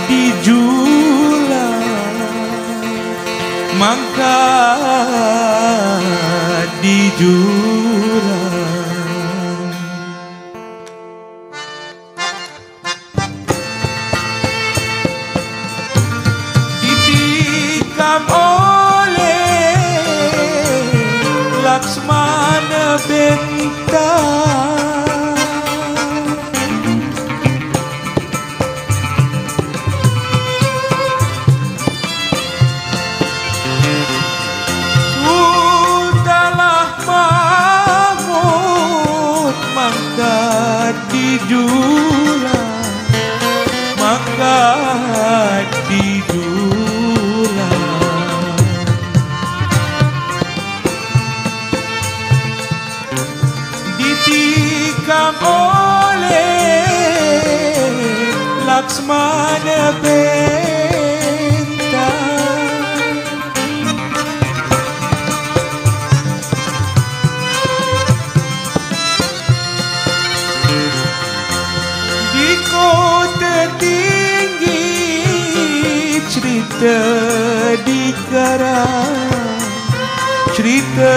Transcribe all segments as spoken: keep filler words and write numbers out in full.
dijula mangka dijula ditikam oleh Laksmana bentang dijula maka dijula ditikam oleh Laksmana bentang di kota tinggi cerita dikarang cerita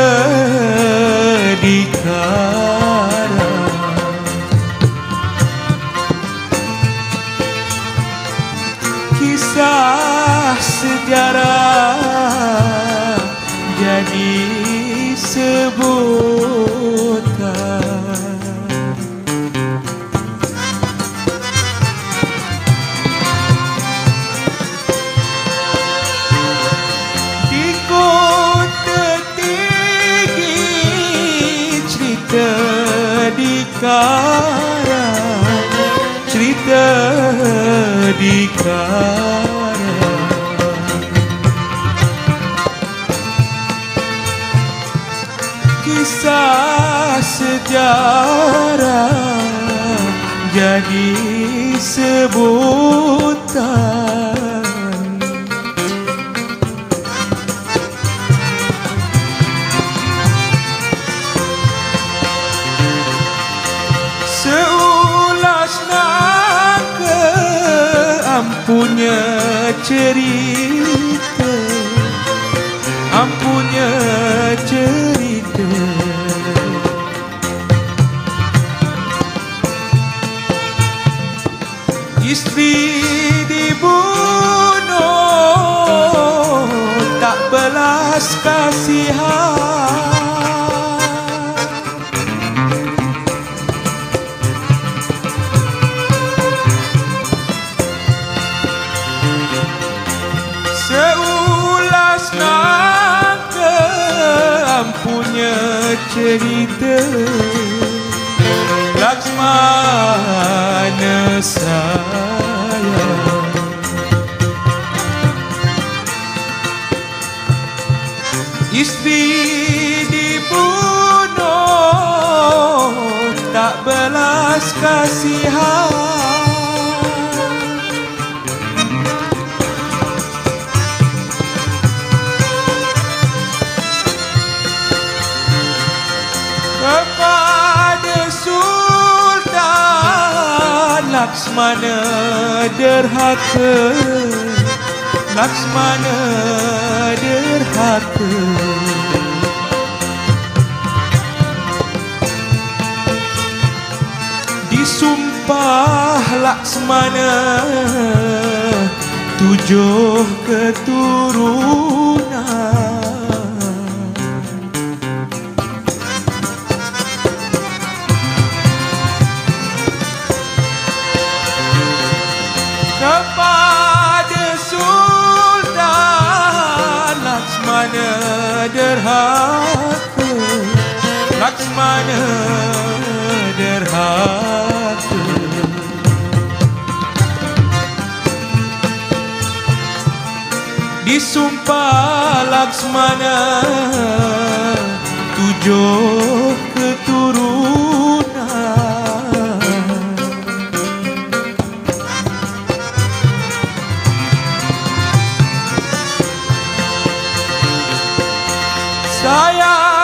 dikarang kisah sejarah jadi sebutan dikarang cerita dikarang kisah sejarah jadi sebutan seulas nangka ampunya cerita ampunya cerita istri dibunuh tak belas kasihan seulas nangka ampunya cerita Laksmana sayang istri dibunuh tak belas kasihan kepada Sultan Laksmana derhaka Laksmana derhaka disumpah Laksmana tujuh keturunan kepada Sultan Laksmana derhaka Laksmana derhaka disumpah Laksmana tujuh keturunan saya